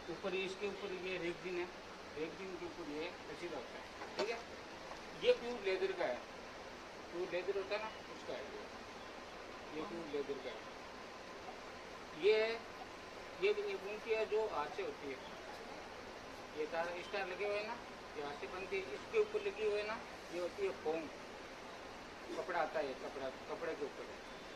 ऊपर इसके ऊपर ये रेगजिन है, रेगजिन के ऊपर ये कसीदा होता है, ठीक है। ये प्योर लेदर का है, प्योर लेदर होता है ना उसका है ये प्योर लेदर का है। ये उनकी है जो हाथ से होती है, ये तार स्टार लगे हुए हैं ना, ये हाथ से बनती है। इसके ऊपर लगी हुई है ना, ये होती है फोम, कपड़ा आता है, कपड़े के ऊपर है,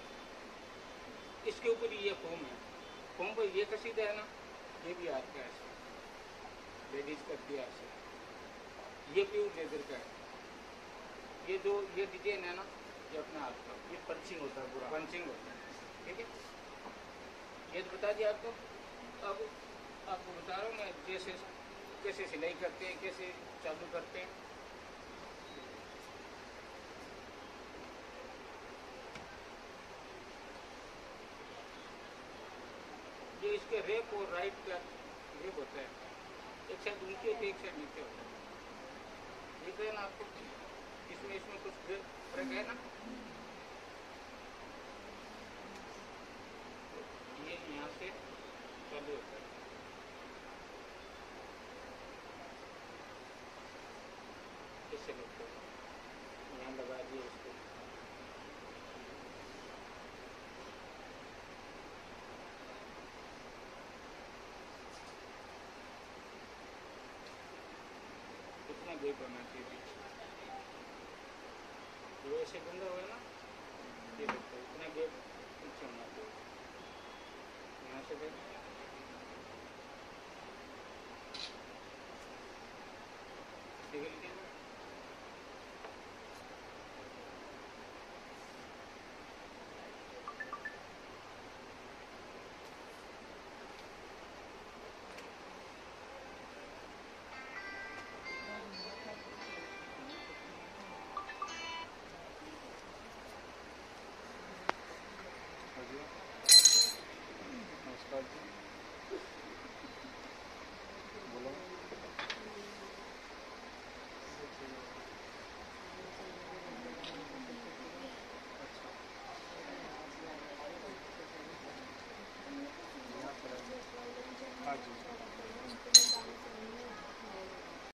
इसके ऊपर ये फोम है। फोम पर ये कसीदा है ना, ये भी हाथ का है, लेडीज करती है ऐसे। ये प्योर लेदर का है। ये जो ये डिजाइन है ना, ये अपने हाथ का, ये पंचिंग होता है पूरा, पंचिंग होता है, ठीक है। ये तो बता दिया आपको। अब आपको बता रहा हूँ मैं जैसे कैसे सिलाई करते हैं, कैसे चालू करते हैं। ये इसके रेप और राइट का रेप होता है, एक साइड ऊंची होती है, एक साइड नीचे होता है, दिख रहे हैं ना आपको। इसमें कुछ फर्क है ना, ये यहाँ से चालू होता है, इससे लगता है, यहाँ लगा दिए इसको। कितना गैप होना चाहिए, जो ऐसे बंदा हुआ ना, ये देखो इतना गैप पीछे होना चाहिए, यहाँ से देखो